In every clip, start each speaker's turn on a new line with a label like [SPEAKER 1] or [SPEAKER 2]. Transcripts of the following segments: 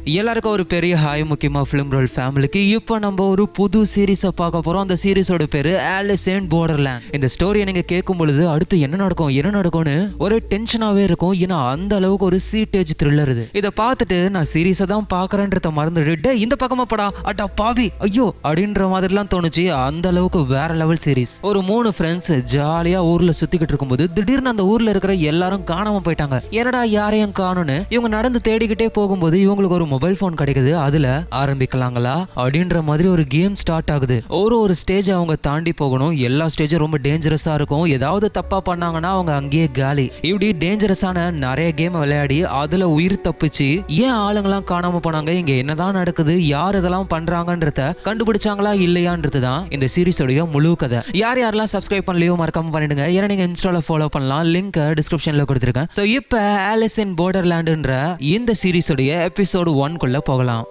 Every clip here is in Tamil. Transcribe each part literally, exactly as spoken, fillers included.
[SPEAKER 1] எல்லாருக்கும் ஒரு பெரிய ஹாய். முக்கியமா ஃபிலிம் ரோல் ஃபேமிலிக்கு இப்போ நம்ம ஒரு புது சீரீஸை பார்க்க போறோம். அந்த சீரீஸோட பேரு ஆலிஸ் இன் போர்டர்லேண்ட். இந்த ஸ்டோரியை நீங்க கேட்கும் பொழுது அடுத்து என்ன நடக்கும் என்ன நடக்கும்னு ஒரு டென்ஷனாவே இருக்கும். ஏன்னா அந்த அளவுக்கு ஒரு சீட்டேஜ் த்ரில்லர் இது. இதை பார்த்துட்டு நான் சீரீஸை தான் பாக்குறேன்றத மறந்துட்டு டே இந்த பக்கமா படா அட்டா பாவி ஐயோ அப்படின்ற மாதிரிலாம் தோணுச்சு. அந்த அளவுக்கு வேற லெவல் சீரீஸ். ஒரு மூணு ஃப்ரெண்ட்ஸ் ஜாலியா ஊர்ல சுத்திக்கிட்டு இருக்கும்போது திடீர்னு அந்த ஊர்ல இருக்கிற எல்லாரும் காணாம போயிட்டாங்க. என்னடா யாரையும் காணும்னு இவங்க நடந்து தேடிக்கிட்டே போகும்போது இவங்களுக்கு ஒரு மொபைல் போன் கிடைக்குது. அதுல ஆரம்பிக்கலாங்களா அப்படின்ற மாதிரி ஒரு கேம் ஸ்டார்ட் ஆகுது. ஒரு ஒரு ஸ்டேஜ் அவங்க தாண்டி போகணும். எல்லா ஸ்டேஜும் ரொம்ப டேஞ்சரஸா இருக்கும். ஏதாவது தப்பா பண்ணாங்கன்னா அவங்க அங்கேயே காலி. இப்படி டேஞ்சரஸான நிறைய கேம் விளையாடி அதுல உயிர் தப்பிச்சு ஏன் ஆளுங்கெல்லாம் காணாம போனாங்க, இங்க என்னதான் நடக்குது, யார் இதெல்லாம் பண்றாங்கன்றத கண்டுபிடிச்சாங்களா இல்லையான்றது தான் இந்த சீரிஸோடைய முழு கதை. யார் யாரெல்லாம் சப்ஸ்கிரைப் பண்ணலையோ மறக்காம பண்ணிடுங்க. ஏன்னா நீங்க இன்ஸ்டால ஃபாலோ பண்ணலாம். லிங்க் டிஸ்கிரிப்ஷன்ல கொடுத்துருக்கேன். சோ இப்போ ஆலிஸ் இன் போர்டர்லேண்ட்ன்ற இந்த சீரிஸோடைய எபிசோடு ஒன் குள்ள போகலாம்.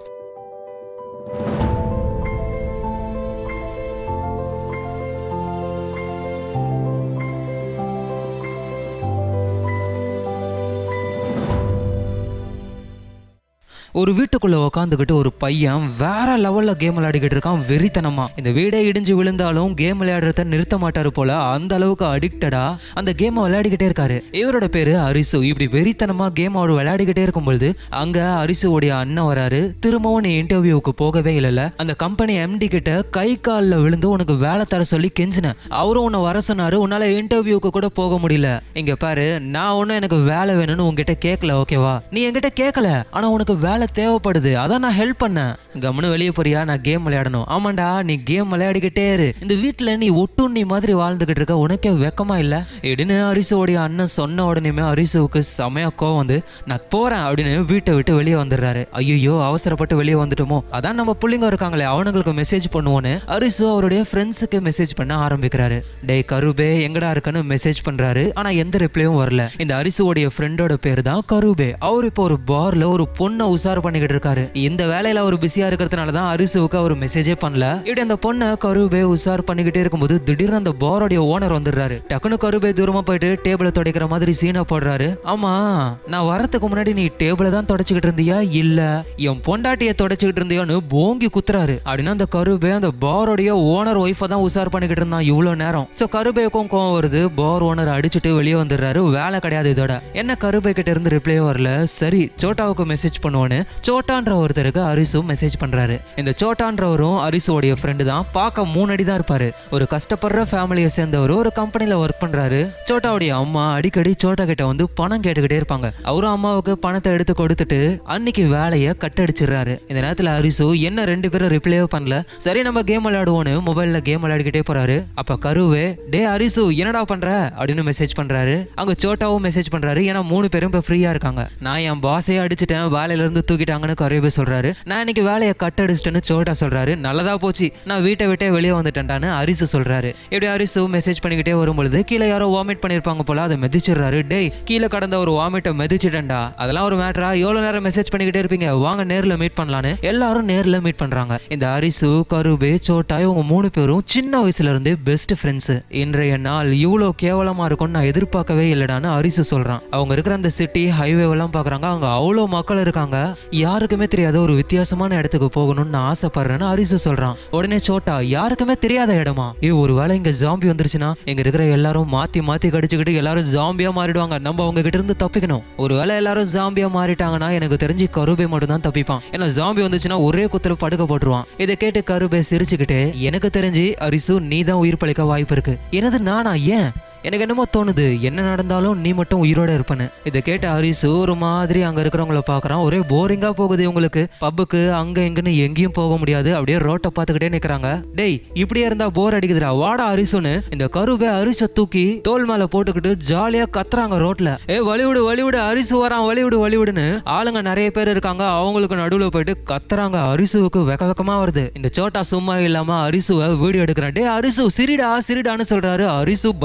[SPEAKER 1] ஒரு வீட்டுக்குள்ள உட்காந்துக்கிட்டு ஒரு பையன் வேற லெவல்ல கேம் விளையாடிக்கிட்டு இருக்கான் வெறித்தனமா. இந்த வீடே இடிஞ்சு விழுந்தாலும் கேம் விளையாடுறத நிறுத்த மாட்டாரு போல. அந்த அளவுக்கு அடிக்டடா அந்த கேம் விளையாடிக்கிட்டே இருக்காரு. இவரோட பேரு அரிசு. இப்படி வெறித்தனமா கேம் அவர் விளையாடிக்கிட்டே இருக்கும்போது அங்க அரிசுவோடைய அண்ணன் வராரு. திரும்பவும் நீ இன்டர்வியூக்கு போகவே இல்லைல்ல, அந்த கம்பெனி எம்டி கிட்ட கை காலில் விழுந்து உனக்கு வேலை தர சொல்லி கெஞ்சின. அவரும் உன்னை வர சொன்னாரு. உன்னால இன்டர்வியூக்கு கூட போக முடியல. இங்க பாரு, நான் ஒன்னும் எனக்கு வேலை வேணும்னு உங்ககிட்ட கேட்கல, ஓகேவா? நீ என்கிட்ட கேட்கல, ஆனா உனக்கு வேலை தேவைப்படுது, அதான் நான் ஹெல்ப் பண்ணேன். கம்னு வெளியே போறியா? நான் கேம் விளையாடணும். ஆமாண்டா, நீ கேம் விளையாடிக்கிட்டே இரு. இந்த வீட்டுல நீ ஒட்டுண்ணி மாதிரி வாழ்ந்துகிட்டு இருக்க, உனக்கே வெக்கமா இல்ல அப்படின்னு அரிசுவோடைய அண்ணன் சொன்ன உடனே அரிசுவுக்கு செமையா கோவம் வந்து நான் போறேன் அப்படின்னு வீட்டை விட்டு வெளியே வந்துடுறாரு. ஐயோ, அவசரப்பட்டு வெளியே வந்துட்டோமோ, அதான் நம்ம பிள்ளைங்க இருக்காங்களே அவனுங்களுக்கு மெசேஜ் பண்ணுவோன்னு அரிசு அவருடைய ஃப்ரெண்ட்ஸுக்கு மெசேஜ் பண்ண ஆரம்பிக்கிறாரு. டே கருபே எங்கடா இருக்குன்னு மெசேஜ் பண்றாரு. ஆனா எந்த ரிப்ளையும் வரல. இந்த அரிசுவோடைய ஃப்ரெண்டோட பேரு தான் கருபே. அவர் இப்போ ஒரு பார்ல ஒரு பொண்ணை உசார் பண்ணிக்கிட்டு இருக்காரு. இந்த வேலையில அவர் பிஸியா இருக்கிறதுனாலதான் அரிசுவுக்கு அவர் மெசேஜே பண்ணல. இப்படி அந்த பொண்ணை கருபே உசார் பண்ணிக்கிட்டே இருக்கும்போது திடீர்னு அந்த பாரோடைய ஓனர் வந்துடுறாரு. டக்குனு கருபே தூரமா போயிட்டு டேபிளை துடைக்கிற மாதிரி சீனா போடுறாரு. ஆமா, நான் வரத்துக்கு முன்னாடி நீ டேபிளை தான் தொடச்சுக்கிட்டு இருந்தியா இல்ல என் பொண்டாட்டியை தொடச்சுக்கிட்டு இருந்தியான்னு போங்கி குத்துறாரு. அப்படின்னா அந்த கருபே அந்த பாரோடைய ஓனர் ஒய்ஃபை தான் உசார் பண்ணிக்கிட்டு இருந்தான் இவ்வளவு நேரம். சோ கருபேக்கும் கோவம் வருது. பார் ஓனர் அடிச்சுட்டு வெளியே வந்துடுறாரு. வேலை கிடையாது இதோட. என்ன கருபே கிட்ட இருந்து ரிப்ளை வரல. சரி சோட்டாவுக்கு மெசேஜ் பண்ணுவோன்னு சோட்டான்ற ஒருத்தருக்கு அரிசு மெசேஜ் பண்றாரு. இந்த சோட்டான்றவரும் அரிசுவோடைய ஃப்ரெண்டு தான். பார்க்க மூணு அடி தான் இருப்பாரு. ஒரு கஷ்டப்படுற ஃபேமிலியை சேர்ந்தவர் ஒரு கம்பெனில ஒர்க் பண்றாரு. சோட்டாவுடைய அம்மா அடிக்கடி சோட்டா கிட்ட வந்து பணம் கேட்டுக்கிட்டே இருப்பாங்க. அவரும் அம்மாவுக்கு பணத்தை எடுத்து கொடுத்துட்டு அன்னைக்கு வேலையை கட்டடிச்சிடுறாரு. இந்த நேரத்துல அரிசு என்ன ரெண்டு பேரும் ரிப்ளே பண்ணல. சரி நம்ம கேம் விளையாடுவோன்னு மொபைல்ல கேம் விளையாடிக்கிட்டே போறாரு. அப்ப கருவே டே அரிசு என்னடா பண்ற அப்படின்னு மெசேஜ் பண்றாரு. அங்க சோட்டாவும் மெசேஜ் பண்றாரு. ஏன்னா மூணு பேரும் இப்ப ஃப்ரீயா இருக்காங்க. நான் என் பாஸையே அடிச்சுட்டேன், வேலையில இருந்து தூக்கிட்டாங்கன்னு கருவே சொல்றாரு. நான் இன்னைக்கு வேலையை கட் அடிச்சிட்டேன்னு சோட்டா சொல்றாரு. நல்லதா போச்சு, நான் வீட்டை விட்டே வெளியே வந்துட்டேன்டான்னு அரிசு சொல்றாரு. இப்படி அரிசு மெசேஜ் பண்ணிக்கிட்டே வரும்பொழுது கீழே யாரோ வாமிட் பண்ணிருப்பாங்க போல, அதை மெதிச்சிடுறாரு. டேய் கீழே கடந்த ஒரு வாமிட்டை மெதிச்சிட்டேன்டா, அதெல்லாம் ஒரு மேட்டரா? எவ்வளவு நேரம் மெசேஜ் பண்ணிக்கிட்டே இருப்பீங்க, வாங்க நேர்ல மீட் பண்ணலான்னு எல்லாரும் நேர்ல மீட் பண்றாங்க. இந்த அரிசு கருபே சோட்டா இவங்க மூணு பேரும் சின்ன வயசுல இருந்தே பெஸ்ட் ஃப்ரெண்ட்ஸ். இன்றைய நாள் இவ்வளவு கேவலமா இருக்கும்னு நான் எதிர்பார்க்கவே இல்லடான்னு அரிசு சொல்றான். அவங்க இருக்கிற அந்த சிட்டி ஹைவே எல்லாம் பாக்குறாங்க. அங்க அவ்வளவு மக்கள் இருக்காங்க. யாருக்குமே தெரியாத ஒரு வித்தியாசமான இடத்துக்கு போகணும்னு நான் ஆசைப்படுறேன்னு அரிசு சொல்றான். உடனே சோட்டா யாருக்குமே தெரியாத இடமா? ஏ ஒருவேளை இங்க ஜாம்பி வந்துருச்சுன்னா எங்க இருக்கிற எல்லாரும் மாத்தி மாத்தி கடிச்சுக்கிட்டு எல்லாரும் ஜாம்பியா மாறிடுவாங்க. நம்ம அவங்க கிட்ட இருந்து தப்பிக்கணும். ஒருவேளை எல்லாரும் ஜாம்பியா மாறிட்டாங்கன்னா எனக்கு தெரிஞ்சு கருபே மட்டும் தான் தப்பிப்பான். ஏன்னா ஜாம்பி வந்துச்சுன்னா ஒரே குத்துல படுக்க போட்டுருவான். இதை கேட்டு கருபே சிரிச்சுக்கிட்டே எனக்கு தெரிஞ்சு அரிசு நீ தான் உயிர் பழிக்க வாய்ப்பு இருக்கு. எனது நானா? ஏன்? எனக்கு என்னமோ தோணுது என்ன நடந்தாலும் நீ மட்டும் உயிரோட இருப்பேன்னு. இதை கேட்ட அரிசு ஒரு மாதிரி அங்க இருக்கிறவங்கள பாக்குறான். ஒரே போரிங்கா போகுது உங்களுக்கு. பப்புக்கு அங்க எங்கன்னு எங்கேயும் போக முடியாது. அப்படியே ரோட்டை பார்த்துக்கிட்டே நிக்கிறாங்க. டேய் இப்படியே இருந்தா போர் அடிக்குதுடா, வாடா அரிசுன்னு இந்த கருவே அரிசை தூக்கி தோல் மேல போட்டுக்கிட்டு ஜாலியா கத்துறாங்க ரோட்ல. ஏ வலிவிடு வலிவிடு அரிசு வரான், வலிவிடு வலிவிடுன்னு ஆளுங்க நிறைய பேர் இருக்காங்க. அவங்களுக்கு நடுவுல போயிட்டு கத்துறாங்க. அரிசுவுக்கு வெக்க வெக்கமா வருது. இந்த சோட்டா சும்மா இல்லாம அரிசுவை வீடியோ எடுக்கிறான். டே அரிசு சிரிடா சிரிடான்னு சொல்றாரு. அரிசு பயந்துகிட்டு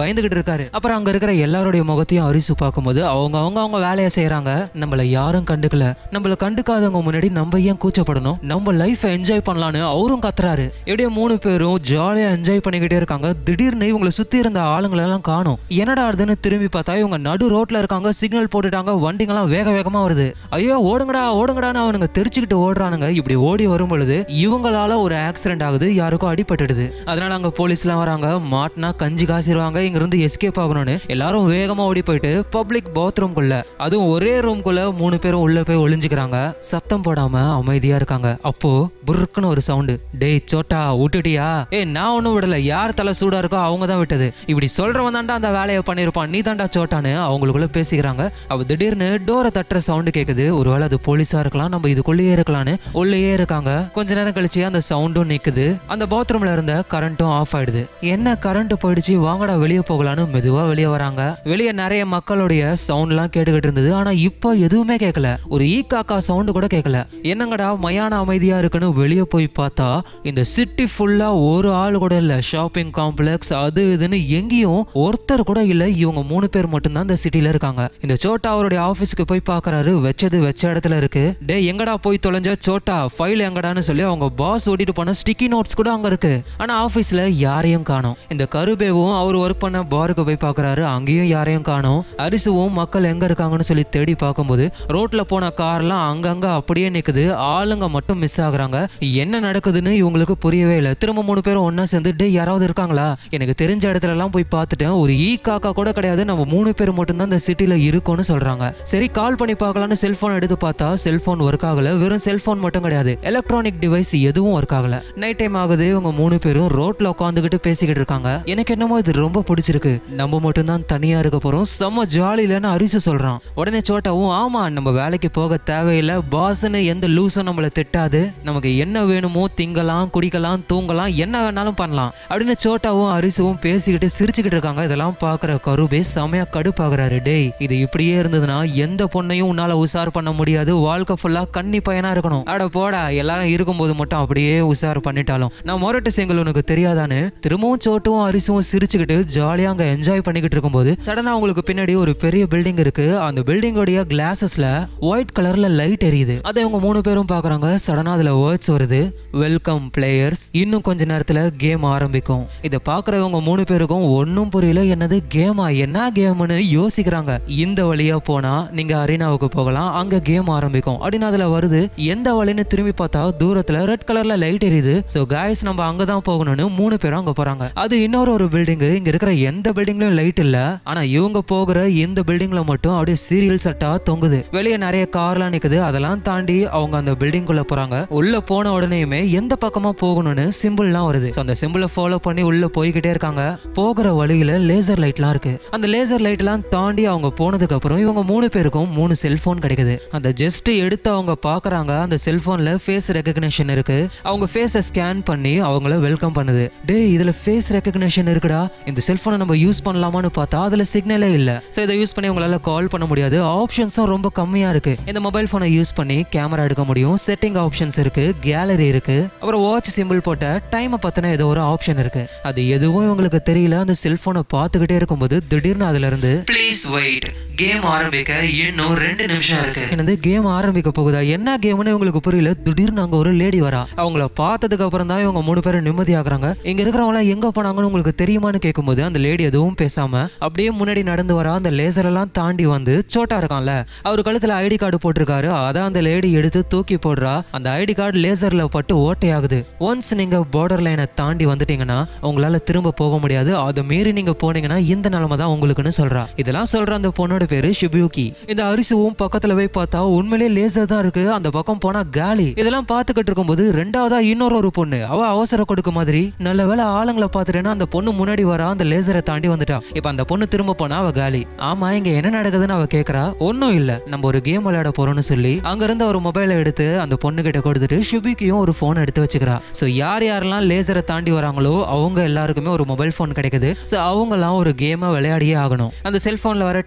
[SPEAKER 1] இருக்காரு. அப்புறம் அங்க இருக்கிற எல்லாருடைய முகத்தையும் அரிசு பார்க்கும்போது அவங்க அவங்க அவங்க வேலையை செய்யறாங்க. நம்மள யாரும் கண்டுக்கல, நம்மள கண்டுக்காதவங்க முன்னாடி நம்ம ஏன் கூச்சப்படணும், நம்ம லைஃப் என்ஜாய் பண்ணலான்னு அவரும் கத்துறாரு. எப்படியே மூணு பேரும் ஜாலியா என்ஜாய் பண்ணிக்கிட்டே இருக்காங்க. திடீர்னு இவங்களை சுத்தி இருந்த ஆளுங்களை எல்லாம் காணும். என்னடா ஆடுதுன்னு திரும்பி பார்த்தா இவங்க நடு ரோட்ல இருக்காங்க. சிக்னல் போட்டுட்டாங்க, வண்டிங்கெல்லாம் வேக வேகமா வருது. ஐயோ ஓடுங்கடா ஓடுங்கடான்னு அவனுங்க தெரிச்சுக்கிட்டு ஓடுறானுங்க. இப்படி ஓடி வரும் பொழுது இவங்களால ஒரு ஆக்சிடென்ட் ஆகுது, யாருக்கும் அடிபட்டுடுது. அதனால அங்க போலீஸ் எல்லாம் வராங்க. மாட்டினா கஞ்சி காசிடுவாங்க, இங்க இருந்து எஸ்கேப் ஆகணும்னு எல்லாரும் வேகமா ஓடி போயிட்டு பப்ளிக் பாத்ரூம் குள்ள, அதுவும் ஒரே ரூம் குள்ள மூணு பேரும் உள்ள போய் ஒளிஞ்சுக்கிறாங்க. சத்தம் போடாம அமைதியா இருக்காங்க. அப்போ புருக்குன்னு ஒரு சவுண்டு. டேய் சோட்டா விட்டுட்டியா? ஏ நான் ஒன்னும் விடல, யார் தலை சூடா இருக்கோ அவங்க தான் விட்டது. இப்படி சொல்றவன் தான்டா அந்த வேலையை பண்ணிருப்பான், நீ தான்டா சோட்டான்னு அவங்களுக்குள்ள பேசிக்கிறாங்க. அவ திடீர்னு டோரை தட்டுற சவுண்டு கேக்குது. ஒருவேளை அது போலீஸா இருக்கலாம், நம்ம இதுக்குள்ளேயே இருக்கலாம்னு உள்ளேயே இருக்காங்க. கொஞ்ச நேரம் கழிச்சு அந்த சவுண்டும் நிக்குது. அந்த பாத்ரூம்ல இருந்த கரண்ட்டும் ஆஃப் ஆயிடுது. என்ன கரண்ட் போயிடுச்சு, வாங்கடா வெளியே போகலான்னு மெதுவா வெளியே வராங்க. வெளியே நிறைய மக்களுடைய சவுண்ட் எல்லாம் கேட்டுக்கிட்டு இருந்தது. ஆனா இப்போ எதுவுமே கேட்கல, ஒரு ஈ காக்கா சவுண்டு கூட கேட்கல. என்னங்கடா மயான அமைதியா இருக்குன்னு வெளியே போய் பார்த்தா இந்த சிட்டி ஃபுல்லா ஒரு ஆள் கூட இல்ல. ஷாப்பிங் காம்ப்ளெக்ஸ் அது இதுன்னு எங்கேயும் ஒருத்தர் கூட இல்ல. இவங்க மூணு பேர் மட்டும்தான் இந்த சிட்டில இருக்காங்க. இந்த சோட்டா அவருடைய ஆபீஸ்க்கு போய் பாக்குறாரு. வச்சது வச்ச இடத்துல இருக்கு. டே எங்கடா போய் தொலைஞ்ச சோட்டா, ஃபைல் எங்கடான்னு சொல்லி அவங்க பாஸ் ஓட்டிட்டு போன ஸ்டிக்கி நோட்ஸ் கூட அங்க இருக்கு. ஆனா ஆபீஸ்ல யாரையும் காணோம். இந்த கருபேவும் அவர் ஒர்க் பண்ண பாருக்கு போய் பாக்குறாரு. அங்கேயும் யாரையும் காணோம். அரிசுவும் மக்கள் எங்க இருக்காங்கன்னு சொல்லி தேடி பார்க்கும்போது ரோட்ல போன கார்லாம் அங்கங்க அப்படியே நிக்குது. ஆளுங்க மட்டும் மிஸ் ஆகுறாங்க. என்ன நடக்குதுன்னு இவங்களுக்கு புரியவே இல்லை. திரும்ப மூணு பேரும் ஒன்னா சேர்ந்து டே யாராவது இருக்காங்களா, எனக்கு தெரிஞ்ச இடத்துல எல்லாம் போய் பார்த்துட்டேன், ஒரு ஈ காக்கா கூட கிடையாது, நம்ம மூணு பேர் மட்டும் தான் இந்த சிட்டில இருக்கோம்னு சொல்றாங்க. சரி கால் பண்ணி பார்க்கலான்னு செல்போன் எடுத்து பார்த்தா செல்போன் ஒர்க் ஆகல. வெறும் செல்போன் மட்டும் கிடையாது, எலக்ட்ரானிக் டிவைஸ் எதுவும் ஒர்க் ஆகல. நைட் டைம் ஆகுது. இவங்க மூணு பேரும் ரோட்ல உட்காந்துக்கிட்டு பேசிக்கிட்டு இருக்காங்க. எனக்கு என்னமோ இது ரொம்ப பிடிச்சிருக்கு, நம்ம மட்டும் தான் தனியா இருக்க போறோம், செம்ம ஜாலியிலன்னு அரிசு சொல்றான். உடனே சோட்டாவும் ஆமா நம்ம வேலைக்கு போக தேவையில்லை, பாஸ்ன்னு எந்த லூஸும் நம்மளை திட்டாது, நமக்கு என்ன வேணுமோ திங்கலாம் குடிக்கலாம் தூங்கலாம் என்ன வேணாலும் பண்ணலாம் அப்படின்னு சோட்டாவும் அரிசுவும் பேசிக்கிட்டு சிரிச்சுக்கிட்டு இருக்காங்க. இதெல்லாம் பாக்குற கருபே செமையா கடுப்பாகிறாரு. டேய் இது இப்படியே இருந்ததுன்னா எந்த பொண்ணையும் உன்னால உசார் பண்ண முடியாது, வாழ்க்கை ஃபுல்லா கன்னி பையனா இருக்கணும். அட போடா, எல்லாரும் இருக்கும்போது மட்டும் அப்படியே உசார் பண்ணிட்டாலும் நான் மொரட்டு செங்கல் உனக்கு தெரியாதான்னு திரும்பவும் சோட்டுவும் அரிசுவும் சிரிச்சுக்கிட்டு ஜாலியா அங்க என்ஜாய் பண்ணிக்கிட்டு இருக்கும்போது சடனா அவங்களுக்கு பின்னாடி ஒரு பெரிய பில்டிங் இருக்கு. அந்த பில்டிங்கோடைய கிளாஸஸ்ல ஒயிட் கலர்ல லைட் எரியுது. அதை இவங்க மூணு பேரும் பாக்குறாங்க. சடனா அதுல வேர்ட்ஸ் வருது, வெல்கம் பிளேயர்ஸ், இன்னும் கொஞ்ச நேரத்துல கேம் ஆரம்பிக்கும். இதை பாக்குறவங்க மூணு பேருக்கும் ஒன்னும் புரியல, என்னது கேமா, என்ன கேம்னு யோசிக்கிறாங்க. இந்த வழியா போனா நீங்க அரீனாவுக்கு போகலாம், அங்க கேம் ஆரம்பிக்கும் அப்படின்னு அதுல வருது. எந்த வழின்னு திரும்பி பார்த்தா தூரத்துல ரெட் கலர்ல லைட் எரியுது. சோ गाइस நம்ம அங்கதான் போகணும்னு மூணு பேரும் அங்க போறாங்க. அது இன்னொரு ஒரு பில்டிங். இங்க இருக்கிற எந்த பில்டிங்லயும் லைட் இல்ல, ஆனா இவங்க போகிற இந்த பில்டிங்ல மட்டும் அப்படியே சீரியல் செட்டா தொங்குது. வெளியே நிறைய கார்லாம் நிக்குது. அதெல்லாம் தாண்டி அவங்க அந்த பில்டிங் குள்ள போறாங்க. உள்ள போன உடனேயுமே எந்த பக்கமா போகணும்னு சிம்பிள்லாம் வருது. அந்த சிம்பிளை ஃபாலோ பண்ணி உள்ள போய்கிட்டே இருக்காங்க. போகிற வழியில லேசர் லைட்லாம் இருக்கு. அந்த லேசர் லைட் எல்லாம் தாண்டி அவங்க போனதுக்கு அப்புறம் இவங்க மூணு பேருக்கும் மூணு செல்போன் கிடைக்குது. அந்த ஜஸ்ட் எடுத்து அவங்க பாக்குறாங்க. அந்த செல்போன்ல ஃபேஸ் ரெகக்னிஷன் இருக்கு. அவங்க ஃபேஸை ஸ்கேன் பண்ணி அவங்கள வெல்கம் பண்ணுது. டே இதுல ஃபேஸ் ரெகக்னிஷன் இருக்குடா, இந்த செல்போனை நம்ம யூஸ் பண்ணலாமான்னு பார்த்தா அதுல சிக்னலே இல்ல. சோ இதை யூஸ் பண்ணி உங்களால கால் பண்ண முடியாது. ஆப்ஷன்ஸும் ரொம்ப கம்மியா இருக்கு. இந்த மொபைல் போனை யூஸ் பண்ணி கேமரா எடுக்க முடியும். செட்டிங் ஆப்ஷன்ஸ் இருக்கு, கேலரி இருக்கு, அப்புறம் வாட்ச் சிம்பிள் போட்ட டைம் பத்தின ஏதோ ஒரு ஆப்ஷன் இருக்கு. அது எதுவும் இவங்களுக்கு தெரியல. அந்த செல்போனை பார்த்துக்கிட்டே இருக்கும்போது திடீர்னு அதுல இருந்து ப்ளீஸ் வெயிட், கேம் ஆரம்பிக்க இன்னும் ரெண்டு நிமிஷம் இருக்கு. என்னது கேம் ஆரம்பிக்க போகுதா, என்ன கேம்னு இவங்களுக்கு புரியல. திடீர்னு அங்க ஒரு லேடி வரா. அவங்கள பார்த்ததுக்கு அப்புறம் தான் இவங்க மூணு பேரும் நிம்மதியாகிறாங்க. இங்க இருக்கிறவங்க எங்க போனாங்கன்னு உங்களுக்கு தெரியுமான்னு கேட்கும்போது அந்த லேடி எதுவும் பேசாம அப்படியே முன்னாடி நடந்து வரா. அந்த லேசர் எல்லாம் தாண்டி வந்து சோட்டா இருக்கான்ல, அவர் கழுத்துல ஐடி கார்டு போட்டிருக்காரு. அதான் அந்த லேடி எடுத்து தூக்கி போடுறா. அந்த ஐடி கார்டு லேசர்ல பட்டு ஓட்டையாகுது. ஒன்ஸ் நீங்க பார்டர் லைனை தாண்டி வந்துட்டீங்கன்னா உங்களால திரும்ப போக முடியாது. அதை மீறி நீங்க போனீங்கன்னா இந்த நிலைமை தான் உங்களுக்குன்னு சொல்றா. இதெல்லாம் சொல்ற அந்த பொண்ணோட பேரு ஷிபியூகி. இந்த அரிசுவும் பக்கத்துல போய் பார்த்தா உண்மையிலேயே லேசர் தான் இருக்கு. அந்த பக்கம் போனா காலி. இதெல்லாம் பார்த்துக்கிட்டு இருக்கும்போது ரெண்டாவதா இன்னொரு ஒரு பொண்ணு, அவ அவசர கொடுக்க மாதிரி நல்ல வேலை ஆளுங்களை பார்த்துட்டேன்னா அந்த பொண்ணு முன்னாடி வரா. அந்த லேசரை தாண்டி வந்துட்டா. இப்ப அந்த பொண்ணு திரும்ப போனா அவ காலி. ஆமா இங்க என்ன நடக்குதுன்னு அவ கேக்குறா. ஒன்னும் இல்ல, நம்ம ஒரு கேம் விளையாட போறோம்னு சொல்லி அங்க இருந்து ஒரு மொபைலை எடுத்து அந்த பொண்ணு கிட்ட கொடுத்துட்டு ஷிபியூகியும் ஒரு போன் எடுத்து வச்சுக்கிறா. சோ யார் யாரெல்லாம் லேசரை தாண்டி வராங்களோ அவங்க எல்லாருக்குமே ஒரு மொபைல் போன் கிடைக்குது. சோ அவங்க எல்லாம் ஒரு கேமை விளையாடியே ஆகணும். அந்த செல்போன்ல வர டைம் ஓடிக்கிட்டே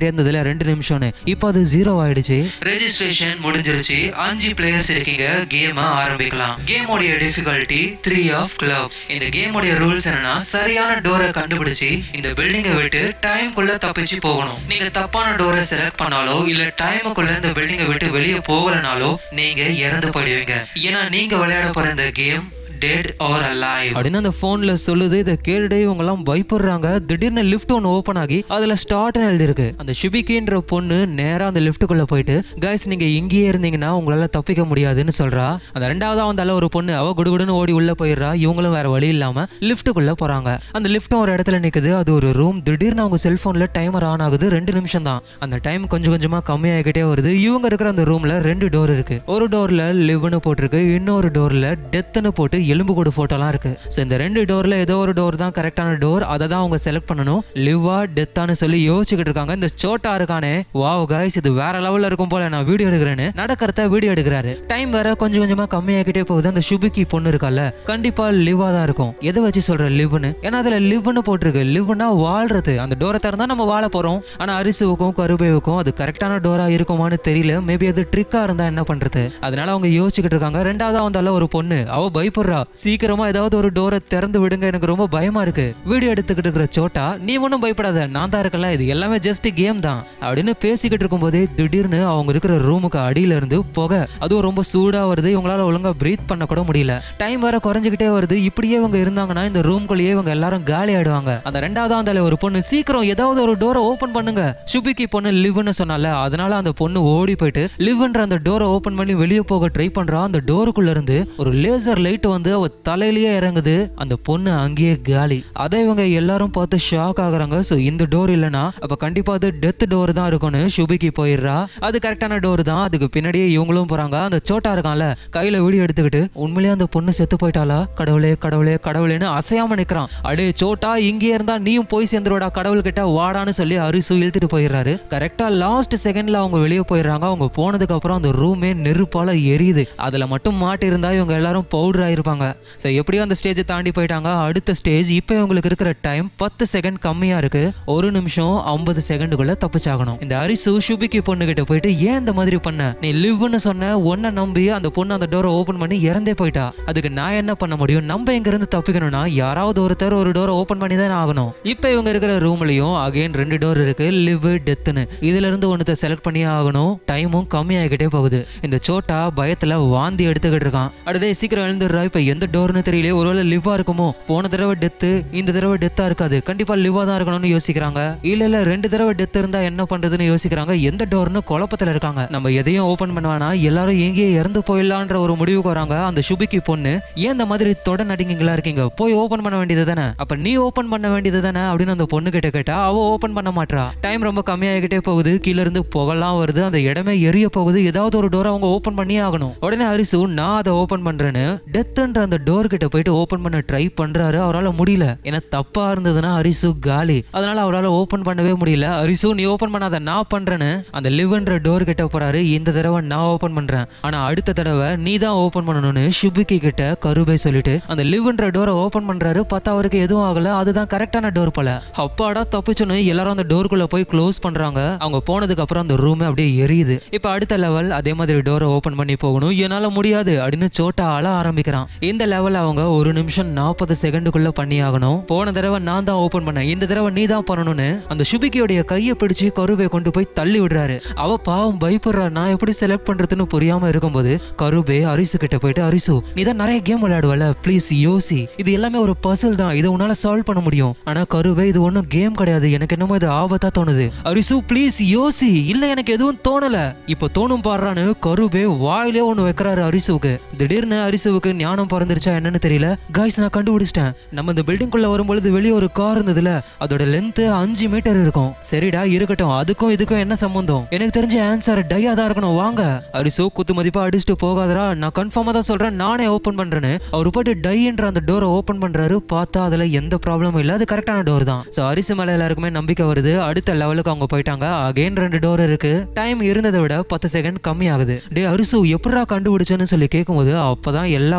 [SPEAKER 1] காட்டிக்கிட்டே இருந்ததுல ரெண்டு நிமிஷம்னு இப்போ அது ஜீரோ ஆயிடுச்சு. ரெஜிஸ்ட்ரேஷன் முடிஞ்சிருச்சு. அஞ்சு பிளேயர்ஸ் இருக்கீங்க. கேம் ஆரம்பிக்கலாம். கேமோட டிஃபிகல்ட்டி த்ரீ ஆஃப் கிளப்ஸ். இந்த கேமோட ரூல்ஸ் என்னன்னா சரியான டோரை கண்டுபிடிச்சு இந்த பில்டிங்கை விட்டு டைம்குள்ள தப்பிச்சு போகணும். நீங்க தப்பான டோரை செலக்ட் பண்ணாலோ இல்ல டைமுக்குள்ள இந்த பில்டிங்கை விட்டு வெளியே போகலனாலோ நீங்க இறந்து போயிடுவீங்க. ஏன்னா நீங்க விளையாட போற இந்த கேம் dead or alive அப்படின்னு அந்த போன்ல சொல்லுது. இதை கேட்டுட்டே இவங்க எல்லாம் பயப்படுறாங்க. திடீர்னு லிஃப்ட் ஒன்று ஓப்பன் ஆகி அதுல ஸ்டார்ட் எழுதி இருக்கு. அந்த ஷிபிகின்ற பொண்ணு நேரா அந்த லிஃப்ட்டுக்குள்ள போயிட்டு கைஸ் நீங்க இங்கேயே இருந்தீங்கன்னா உங்களால தப்பிக்க முடியாதுன்னு சொல்றா. அந்த ரெண்டாவதா வந்தால ஒரு பொண்ணு அவ குடுகுடுன்னு ஓடி உள்ள போயிடுறா. இவங்களும் வேற வழி இல்லாம லிஃப்ட்டுக்குள்ள போறாங்க. அந்த லிஃப்ட்டும் ஒரு இடத்துல நிக்குது. அது ஒரு ரூம். திடீர்னு அவங்க செல்போன்ல டைமர் ஆன் ஆகுது. ரெண்டு நிமிஷம் தான். அந்த டைம் கொஞ்சம் கொஞ்சமா கம்மியாகிட்டே வருது. இவங்க இருக்கிற அந்த ரூம்ல ரெண்டு டோர் இருக்கு. ஒரு டோர்ல லிவ்னு போட்டிருக்கு. இன்னொரு டோர்ல டெத்னு போட்டு எலும்பு கூடு போட்டோலாம் இருக்கு. சோ இந்த ரெண்டு டோர்ல ஏதோ ஒரு டோர் தான் கரெக்டான டோர். அதை தான் அவங்க செலக்ட் பண்ணணும். லிவா டெத்தான்னு சொல்லி யோசிச்சுக்கிட்டு இருக்காங்க. இந்த சோட்டா இருக்கானே வாவ் கைஸ் இது வேற லெவல்ல இருக்கும் போல நான் வீடியோ எடுக்கிறேன்னு நடக்கிறத வீடியோ எடுக்கிறாரு. டைம் வேற கொஞ்சம் கொஞ்சமா கம்மியாகிட்டே போகுது. அந்த ஷுபிகி பொண்ணு இருக்கல்ல கண்டிப்பா லிவா தான் இருக்கும். எதை வச்சு சொல்ற லிவ்னு? ஏன்னா அதுல லிவ்னு போட்டிருக்கு. லிவ்னா வாழ்றது. அந்த டோரை திறந்தா நம்ம வாழ போறோம். ஆனா அரிசுவுக்கும் கருபேவுக்கும் அது கரெக்டான டோரா இருக்குமான்னு தெரியல. மேபி அது ட்ரிக்கா இருந்தா என்ன பண்றது? அதனால அவங்க யோசிச்சுக்கிட்டு இருக்காங்க. ரெண்டாவதா வந்தால ஒரு பொண்ணு அவ பயப்படுறா. சீக்கிரமா ஏதாவது ஒரு டோரை திறந்து விடுங்க, எனக்கு ரொம்ப பயமா இருக்கு. வீடியோ எடுத்துக்கிட்டு இருக்கிற சோட்டா நீ ஒன்னும் பயப்படாத, நான் தான் இருக்கல, இது எல்லாமே ஜஸ்ட் கேம் தான் அப்படின்னு பேசிக்கிட்டு இருக்கும் போதே திடீர்னு அவங்க இருக்கிற ரூமுக்கு அடியில இருந்து புகை, அதுவும் ரொம்ப சூடா வருது. இவங்களால ஒழுங்கா பிரீத் பண்ண கூட முடியல. டைம் வேற குறைஞ்சிக்கிட்டே வருது. இப்படியே இவங்க இருந்தாங்கன்னா இந்த ரூம்குள்ளேயே இவங்க எல்லாரும் காலி ஆயிடுவாங்க. அந்த ரெண்டாவது அந்த ஒரு பொண்ணு சீக்கிரம் ஏதாவது ஒரு டோரை ஓபன் பண்ணுங்க. ஷுபிகி பொண்ணு லிவ்னு சொன்னால அதனால அந்த பொண்ணு ஓடி போயிட்டு லிவ்ன்ற அந்த டோரை ஓபன் பண்ணி வெளியே போக ட்ரை பண்றா. அந்த டோருக்குள்ள இருந்து ஒரு லேசர் லைட் வந்து அவ தலையிலேயே இறங்குது. அந்த பொண்ணு அங்கேயே காலி. அதை இவங்க எல்லாரும் பார்த்து ஷாக் ஆகுறாங்க. சோ இந்த டோர் இல்லனா அப்ப கண்டிப்பா அது டெத் டோர் தான் இருக்கும்னு ஷுபிகி போயிடுறா. அது கரெக்டான டோர் தான். அதுக்கு பின்னாடியே இவங்களும் போறாங்க. அந்த சோட்டா இருக்கான்ல கையில வீடியோ எடுத்துக்கிட்டு உண்மையிலேயே அந்த பொண்ணு செத்து போயிட்டாளா? கடவுளே கடவுளே கடவுளேன்னு அசையாம நிக்கிறான். அடே சோட்டா இங்கே இருந்தா நீயும் போய் சேர்ந்துருடா, கடவுள் கிட்ட வாடான்னு சொல்லி அரிசு இழுத்துட்டு போயிடுறாரு. கரெக்டா லாஸ்ட் செகண்ட்ல அவங்க வெளியே போயிடுறாங்க. அவங்க போனதுக்கு அப்புறம் அந்த ரூமே நெருப்பால எரியுது. அதுல மட்டும் மாட்டி இருந்தா இவங்க எல்லாரும் பவுடர் ஆயிருப்பாங்க. சோ எப்படியோ அந்த ஸ்டேஜ் தாண்டி போயிட்டாங்க. அடுத்த ஸ்டேஜ் இப்போ இவங்களுக்கு இருக்கிற டைம் பத்து செகண்ட் கம்மியா இருக்கு. ஒரு நிமிஷம் ஐம்பது செகண்டுக்குள்ள தப்பிச்சாகணும். இந்த அரிசு ஷுபிகி பொண்ணு கிட்ட போயிட்டு ஏன் இந்த மாதிரி பண்ண? நீ லிவ்னு சொன்ன, ஒன்ன நம்பி அந்த பொண்ணு அந்த டோரை ஓபன் பண்ணி இறந்தே போயிட்டா. அதுக்கு நான் என்ன பண்ண முடியும்? நம்ம இங்க இருந்து தப்பிக்கணும்னா யாராவது ஒருத்தர் ஒரு டோரை ஓபன் பண்ணி தான் ஆகணும். இப்போ இவங்க இருக்கிற ரூம்லயும் அகைன் ரெண்டு டோர் இருக்கு, லிவ் டெத்னு. இதுல இருந்து ஒன்னத்தை செலக்ட் பண்ணி ஆகணும். டைமும் கம்மியாகிட்டே போகுது. இந்த சோட்டா பயத்துல வாந்தி எடுத்துக்கிட்டு இருக்கான். அடடே சீக்கிரம் எழுந்துடுறா, இப்ப எந்த டோர்னு தெரியல. ஒருவேளை லிவா இருக்குமோ? போன தடவை டெத்து, இந்த தடவை டெத்தா இருக்காது, கண்டிப்பா லிவா தான் இருக்கணும்னு யோசிக்கிறாங்க. இல்ல இல்ல ரெண்டு தடவை டெத் இருந்தா என்ன பண்றதுன்னு யோசிக்கிறாங்க. எந்த டோர்னு குழப்பத்துல இருக்காங்க. நம்ம எதையும் ஓபன் பண்ணுவானா எல்லாரும் எங்கேயே இறந்து போயிடலான்ற ஒரு முடிவுக்கு வராங்க. அந்த ஷுபிகி பொண்ணு ஏன் இந்த மாதிரி தொட நடிங்களா இருக்கீங்க, போய் ஓபன் பண்ண வேண்டியது தானே, அப்ப நீ ஓபன் பண்ண வேண்டியது தானே அப்படின்னு அந்த பொண்ணு கிட்ட கேட்டா அவ ஓபன் பண்ண மாட்டா. டைம் ரொம்ப கம்மியாகிட்டே போகுது. கீழ இருந்து புகலாம் வருது. அந்த இடமே எரிய போகுது. ஏதாவது ஒரு டோரை அவங்க ஓபன் பண்ணியே ஆகணும். உடனே அரிசு நான் அதை ஓபன் பண்றேன்னு டெத்ன்ற அந்த டோர் கிட்ட போயிட்டு ஓபன் பண்ண ட்ரை பண்றாரு. அவரால் முடியல. ஏன்னா தப்பா இருந்ததுன்னா அரிசு காலி. அதனால அவரால் ஓபன் பண்ணவே முடியல. அரிசு நீ ஓபன் பண்ணாத, நான் பண்றேன்னு அந்த லிவ்ன்ற டோர் கிட்ட போறாரு. இந்த தடவை நான் ஓபன் பண்றேன், ஆனா அடுத்த தடவை நீ தான் ஓபன் பண்ணணும்னு ஷுபிகி கிட்ட கருபை சொல்லிட்டு அந்த லிவ்ன்ற டோரை ஓபன் பண்றாரு. பார்த்தா அவருக்கு எதுவும் ஆகல. அதுதான் கரெக்டான டோர் போல. அப்பாடா தப்பிச்சுன்னு எல்லாரும் அந்த டோருக்குள்ள போய் க்ளோஸ் பண்றாங்க. அவங்க போனதுக்கு அப்புறம் அந்த ரூமே அப்படியே எரியுது. இப்ப அடுத்த லெவல் அதே மாதிரி டோரை ஓபன் பண்ணி போகணும். என்னால முடியாது அப்படின்னு சோட்டா ஆள ஆரம்பிக்கிறான். இந்த லெவல் அவங்க ஒரு நிமிஷம் நாற்பது செகண்டுக்குள்ள பண்ணி ஆகணும். போன தடவை நான் தான் ஓபன் பண்ணேன், இந்த தடவை நீ தான் பண்ணணும்னு அந்த ஷுபிகியோடைய கையை பிடிச்சு கருவை கொண்டு போய் தள்ளி விடுறாரு. அவ பாவம் பயப்படுறா. நான் எப்படி செலக்ட் பண்றதுன்னு புரியாம இருக்கும்போது கருபே அரிசு கிட்ட போயிட்டு அரிசு நீ தான் நிறைய கேம் விளையாடுவல, ப்ளீஸ் யோசி, இது எல்லாமே ஒரு பசில் தான், இதை உன்னால சால்வ் பண்ண முடியும். ஆனா கருவே இது ஒன்னும் கேம் கிடையாது, எனக்கு என்னமோ இது ஆபத்தா தோணுது. அரிசு ப்ளீஸ் யோசி. இல்ல எனக்கு எதுவும் தோணல, இப்ப தோணும் பாடுறான்னு கருபே வாயிலே ஒண்ணு வைக்கிறாரு அரிசுவுக்கு. திடீர்னு அரிசுவுக்கு ஞானம் பிறந்துருச்சா என்னன்னு தெரியல. காய்ஸ் நான் கண்டுபிடிச்சிட்டேன். நம்ம இந்த பில்டிங் குள்ள வரும்பொழுது வெளியே ஒரு கார் இருந்ததுல, அதோட லென்த் அஞ்சு மீட்டர் இருக்கும். சரிடா இருக்கட்டும், அதுக்கும் இதுக்கும் என்ன சம்பந்தம்? எனக்கு தெரிஞ்ச ஆன்சர் டையா தான் இருக்கணும், வாங்க. அரிசு குத்து மதிப்பா அடிச்சுட்டு போகாதரா, நான் கன்ஃபார்மா தான் சொல்றேன், நானே ஓபன் பண்றேன்னு அவரு போட்டு டைன்ற அந்த டோரை ஓபன் பண்றாரு. பார்த்தா அதுல எந்த ப்ராப்ளமும் இல்ல, அது கரெக்டான டோர் தான். சோ அரிசு மேல எல்லாருக்குமே நம்பிக்கை வருது. அடுத்த லெவலுக்கு அவங்க போயிட்டாங்க. அகைன் ரெண்டு டோர் இருக்கு. டைம் இருந்ததை விட பத்து செகண்ட் கம்மி ஆகுது. டே அரிசு எப்படா கண்டுபிடிச்சேன்னு சொல்லி கேட்கும்போது அப்பதான் எல்லா விஷயத்தையும்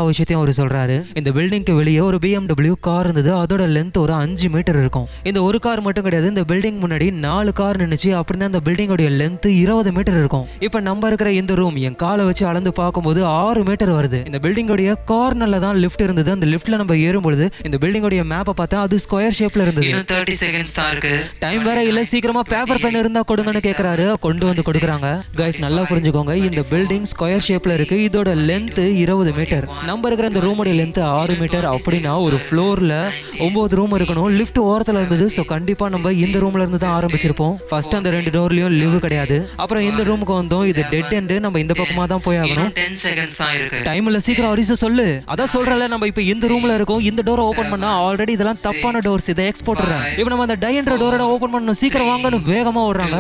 [SPEAKER 1] அவர் சொல்றாரு. இந்த பில்டிங்க்கு வெளியே ஒரு B M W கார் இருந்தது. அதோட லென்த் ஒரு அஞ்சு மீட்டர் இருக்கும். இந்த ஒரு கார் மட்டும் கிடையாது, இந்த பில்டிங் முன்னாடி நாலு கார் நின்னுச்சு. அப்படின்னா அந்த பில்டிங்கோட லென்த் இருபது மீட்டர் இருக்கும். இப்ப நம்ம இருக்கிற இந்த ரூம் என் காலை வச்சு அளந்து பார்க்கும்போது ஆறு மீட்டர் வருது. இந்த பில்டிங்கோட கார்னர்ல தான் லிஃப்ட் இருந்தது. அந்த லிஃப்ட்ல நம்ம ஏறும்போது இந்த பில்டிங்கோட மேப்பை பார்த்தா அது ஸ்கொயர் ஷேப்ல இருந்தது.
[SPEAKER 2] இன்னும் முப்பது செகண்ட்ஸ் தான் இருக்கு.
[SPEAKER 1] டைம் வேற இல்ல, சீக்கிரமா பேப்பர் பென் இருந்தா கொடுங்கன்னு கேக்குறாரு. கொண்டு வந்து கொடுக்குறாங்க. கைஸ் நல்லா புரிஞ்சுக்கோங்க, இந்த பில்டிங் ஸ்கொயர் ஷேப்ல இருக்கு. இதோட லென்த் இருபது மீட்டர். நம்ம இருக்கிற இந்த ரூமோட லென்த் ஆறு மீட்டர். அப்படின்னா ஒரு ஃப்ளோர்ல ஒன்பது ரூம் இருக்கணும். லிஃப்ட் ஓரத்துல இருந்தது. சோ கண்டிப்பா நம்ம இந்த ரூம்ல இருந்து தான் ஆரம்பிச்சிருப்போம். ஃபர்ஸ்ட் அந்த ரெண்டு டோர்லயும் லிவ் கிடையாது. அப்புறம் இந்த ரூமுக்கு வந்தோம். இது டெட் எண்ட். நம்ம இந்த பக்கமா தான் போய் ஆகணும்.
[SPEAKER 2] பத்து செகண்ட்ஸ் தான் இருக்கு.
[SPEAKER 1] டைம் இல்ல, சீக்கிரம் அரிசு சொல்லு. அதான் சொல்றல, நம்ம இப்ப இந்த ரூம்ல இருக்கோம். இந்த டோரை ஓபன் பண்ணா ஆல்ரெடி இதெல்லாம் தப்பான டோர்ஸ். இதை எக்ஸ்போர்ட். இப்ப நம்ம அந்த டயன்ற டோரோட ஓபன் பண்ணணும். சீக்கிரம் வாங்கன்னு வேகமா ஓடுறாங்க.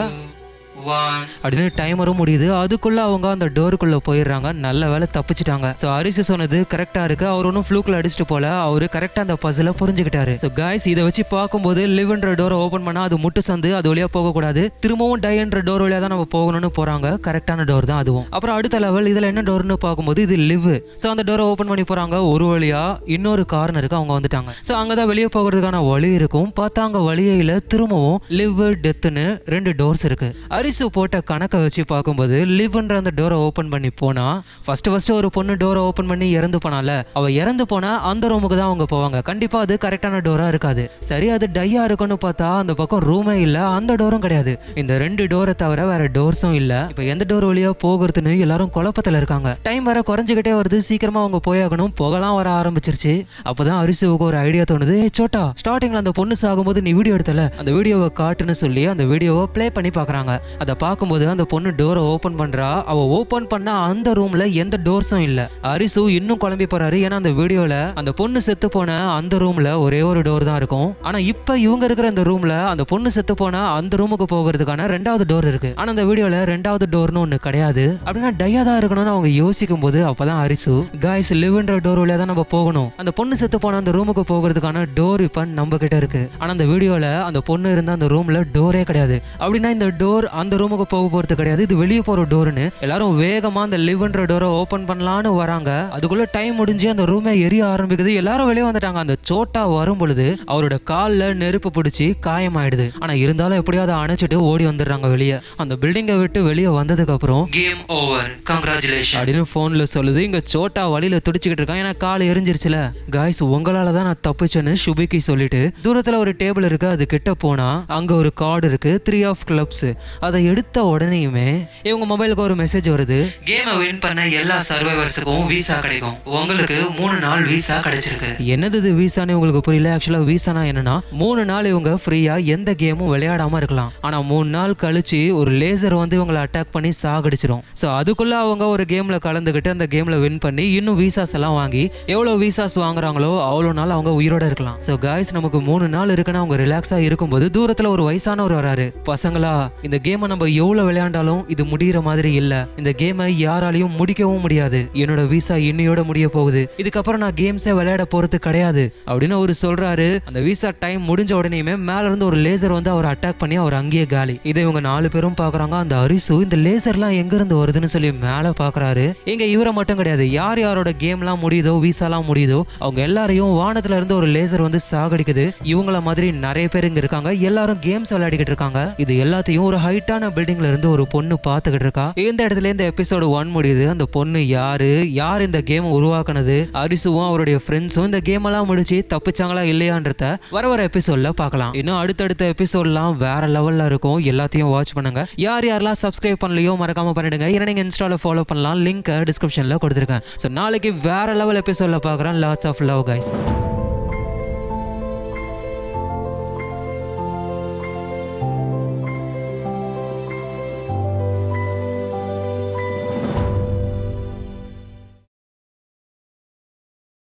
[SPEAKER 1] அப்படின்னு டைமரும் முடியுது. அதுக்குள்ள அவங்க அந்த டோருக்குள்ள போயிடுறாங்க. நல்ல வேலை தப்பிச்சிட்டாங்க. சோ அரிசி சொன்னது கரெக்டா இருக்கு. அவர் ஒன்னும் ஃப்ளூக்ல அடிச்சுட்டு போல, அவரு கரெக்டா அந்த பசில புரிஞ்சுக்கிட்டாரு. சோ கைஸ், இதை வச்சு பார்க்கும்போது லிவ்ன்ற டோரை ஓபன் பண்ணா அது முட்டு சந்து, அது வழியா போக கூடாது. திரும்பவும் டயன்ற டோர் வழியா தான் நம்ம போகணும்னு போறாங்க. கரெக்டான டோர் தான் அதுவும். அப்புறம் அடுத்த லெவல் இதுல என்ன டோர்னு பார்க்கும்போது இது லிவ். சோ அந்த டோரை ஓபன் பண்ணி போறாங்க. ஒரு வழியா இன்னொரு கார்னருக்கு அவங்க வந்துட்டாங்க. சோ அங்கதான் வெளியே போகிறதுக்கான வழி இருக்கும். பார்த்தா அங்க வழியில திரும்பவும் லிவ் டெத்னு ரெண்டு டோர்ஸ் இருக்கு. அரிசி போட்ட கணக்கை வச்சு பார்க்கும்போது லிவ்ன்ற அந்த டோரை ஓபன் பண்ணி போனா ஃபர்ஸ்ட் ஃபர்ஸ்ட் ஒரு பொண்ணு டோரை ஓபன் பண்ணி இறந்து போனால, அவ இறந்து போனா அந்த ரூமுக்கு தான் அவங்க போவாங்க. கண்டிப்பா அது கரெக்டான டோரா இருக்காது. சரி, அது டையா இருக்குன்னு பார்த்தா அந்த பக்கம் ரூமே இல்ல, அந்த டோரும் கிடையாது. இந்த ரெண்டு டோரை தவிர வேற டோர்ஸும் இல்ல. இப்ப எந்த டோர் வழியா போகிறதுன்னு எல்லாரும் குழப்பத்துல இருக்காங்க. டைம் வேற குறைஞ்சுக்கிட்டே வருது. சீக்கிரமா அவங்க போயாகணும். புகலாம் வர ஆரம்பிச்சிருச்சு. அப்பதான் அரிசுவுக்கு ஒரு ஐடியா தோணுது. ஏ சோட்டா, ஸ்டார்டிங்ல அந்த பொண்ணு சாகும்போது நீ வீடியோ எடுத்தல, அந்த வீடியோவை காட்டுன்னு சொல்லி அந்த வீடியோவை பிளே பண்ணி பாக்குறாங்க. அதை பார்க்கும்போது அந்த பொண்ணு டோரை ஓபன் பண்றா. அவ ஓபன் பண்ண அந்த ரூம்ல எந்த டோர்ஸும் இல்ல. அரிசு இன்னும் குழம்பி போறாரு. ஏன்னா அந்த வீடியோல அந்த பொண்ணு செத்து போன அந்த ரூம்ல ஒரே ஒரு டோர் தான் இருக்கும். ஆனா இப்ப இவங்க இருக்கிற அந்த ரூம்ல அந்த பொண்ணு செத்து போன அந்த ரூமுக்கு போகிறதுக்கான ரெண்டாவது டோர் இருக்கு. ஆனா அந்த வீடியோல ரெண்டாவது டோர்னு ஒண்ணு கிடையாது. அப்படின்னா டையா தான் இருக்கணும்னு அவங்க யோசிக்கும் போது அப்பதான் அரிசு, கைஸ் லிவ்ன்ற டோர் வழியா தான் நம்ம போகணும். அந்த பொண்ணு செத்து போன அந்த ரூமுக்கு போகிறதுக்கான டோர் இப்ப நம்ம கிட்ட இருக்கு. ஆனா அந்த வீடியோல அந்த பொண்ணு இருந்த அந்த ரூம்ல டோரே கிடையாது. அப்படின்னா இந்த டோர் அந்த ரூமுக்கு போக போறது கிடையாது, இது வெளியே போற டோர்னு எல்லாரும் வேகமா அந்த லிவ்ன்ற டோரை ஓபன் பண்ணலான்னு வராங்க. அதுக்குள்ள டைம் முடிஞ்சு அந்த ரூமே எரிய ஆரம்பிக்குது. எல்லாரும் வெளியே வந்துட்டாங்க. அந்த சோட்டா வரும் பொழுது அவரோட கால்ல நெருப்பு பிடிச்சி காயமாயிடுது. ஆனா இருந்தாலும் எப்படியாவது அணைச்சிட்டு ஓடி வந்துடுறாங்க வெளியே. அந்த பில்டிங்கை விட்டு வெளியே வந்ததுக்கு அப்புறம்
[SPEAKER 2] கேம் ஓவர், கங்க்ராச்சுலேஷன்
[SPEAKER 1] அப்படின்னு போன்ல சொல்லுது. இங்க சோட்டா வழியில துடிச்சுக்கிட்டு இருக்கான். ஏன்னா கால் எரிஞ்சிருச்சுல. கைஸ், உங்களால தான் நான் தப்பிச்சேன்னு சுபிக்கு சொல்லிட்டு தூரத்துல ஒரு டேபிள் இருக்கு. அது கிட்ட போனா அங்க ஒரு கார்டு இருக்கு, த்ரீ ஆஃப் கிளப்ஸ். அதை எடுத்த உடனேயுமே இவங்க மொபைலுக்கு ஒரு மெசேஜ் வருது.
[SPEAKER 2] கேமை வின் பண்ண எல்லா சர்வைவர்ஸுக்கும் வீசா கிடைக்கும். உங்களுக்கு மூணு நாள் வீசா கிடைச்சிருக்கு.
[SPEAKER 1] என்னது இது வீசான்னு உங்களுக்கு புரியல. ஆக்சுவலா வீசானா என்னன்னா, மூணு நாள் இவங்க ஃப்ரீயா எந்த கேமும் விளையாடாம இருக்கலாம். ஆனா மூணு நாள் கழிச்சு ஒரு லேசர் வந்து இவங்களை அட்டாக் பண்ணி சாகடிச்சிடும். சோ அதுக்குள்ள அவங்க ஒரு கேம்ல கலந்துகிட்டு அந்த கேம்ல வின் பண்ணி இன்னும் வீசாஸ் எல்லாம் வாங்கி எவ்வளவு வீசாஸ் வாங்குறாங்களோ அவ்வளவு நாள் அவங்க உயிரோட இருக்கலாம். சோ கைஸ், நமக்கு மூணு நாள் இருக்குன்னு அவங்க ரிலாக்ஸா இருக்கும்போது தூரத்துல ஒரு வயசானவர் வராரு. பசங்களா, இந்த கேமை நம்ம எவ்வளவு விளையாண்டாலும் இது முடிகிற மாதிரி இல்ல. இந்த கேமை யாராலையும் முடிக்கவும் முடியாது. என்னோட வீசா இன்னையோட முடிய போகுது. இதுக்கப்புறம் நான் கேம்ஸே விளையாட போறது கிடையாது அப்படின்னு அவரு சொல்றாரு. அந்த வீசா டைம் முடிஞ்ச உடனேயுமே மேல இருந்து ஒரு லேசர் வந்து அவர் அட்டாக் பண்ணி அவர் அங்கேயே காலி. இதை இவங்க நாலு பேரும் பாக்குறாங்க. அந்த அரிசு இந்த லேசர்லாம் எங்க இருந்து வருதுன்னு சொல்லி மேல பாக்குறாரு. இங்க இவரை மட்டும் கிடையாது, யார் யாரோட கேம்லாம் முடியுதோ வீசாலாம் முடியுதோ அவங்க எல்லாரையும் வானத்துல இருந்து ஒரு லேசர் வந்து சாகடிக்குது. இவங்கள மாதிரி நிறைய பேர் இங்க இருக்காங்க. எல்லாரும் கேம்ஸ் விளையாடிக்கிட்டு இருக்காங்க. இது எல்லாத்தையும் ஒரு ஹைட்டான பில்டிங்ல இருந்து ஒரு பொண்ணு பாத்துக்கிட்டு இருக்கா. இந்த இடத்துல இந்த எபிசோடு ஒன் முடியுது. அந்த பொண்ணு யாரு, யார் இந்த கேம் உருவாக்குனது, அரிசுவும் அவருடைய ஃப்ரெண்ட்ஸும் இந்த கேம் எல்லாம் முடிச்சு தப்பிச்சாங்களா இல்லையான்றத வர வர எபிசோட்ல பார்க்கலாம். இன்னும் அடுத்தடுத்த எபிசோட்லாம் வேற லெவல்ல இருக்கும். எல்லாத்தையும் வாட்ச் பண்ணுங்க. யார் யாரெல்லாம் சப்ஸ்கிரைப் பண்ணலையோ மறக்காம பண்ணிடுங்க. ஏன்னா நீங்க இன்ஸ்டால ஃபாலோ பண்ணலாம். லிங்க் டிஸ்கிரிப்ஷன்ல கொடுத்துருக்கேன். ஸோ நாளைக்கு வேற லெவல் எபிசோட்ல பார்க்குறேன். Lots of love guys.